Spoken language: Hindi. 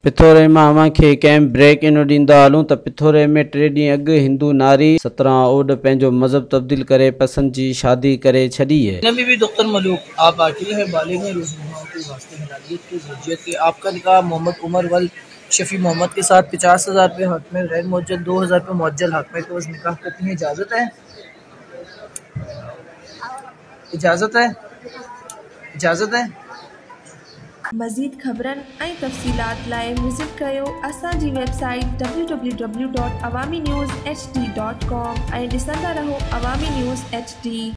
पिथोरे में अवां खे कंहिं ब्रेक इन ॾींदा हलूं त पिथोरे में 3 ॾींहं अॻु हिंदू नारी 17 ओड पंहिंजो मज़हब तब्दील करे पसंद जी शादी करे छॾी है। नबी भी डॉक्टर मलूक, आप आकिल हैं, बालिग हैं, रोज़मर्रा के वास्ते हिदायत की ज़रूरत के आपका निकाह मोहम्मद उमर वल शफी मोहम्मद के साथ 50,000 रुपये हक में गैर मुअज्जल 2,000 रुपये मुअज्जल हक में तो निकाह करती हैं। इजाज़त है? इजाज़त है? इजाज़त है? मज़ीद ख़बरन ऐं तफ़सीलात लाइ विज़िट कयो असांजी वेबसाइट www.awamiNewsHD.com ऐं ॾिसंदा रहो अवामी न्यूज़ HD।